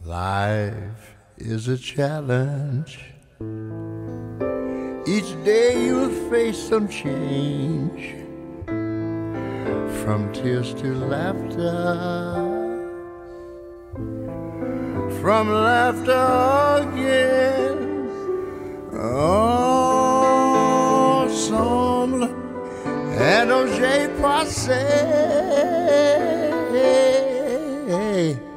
Life is a challenge. Each day you'll face some change, from tears to laughter, from laughter again. Ensemble, et donc j'ai passé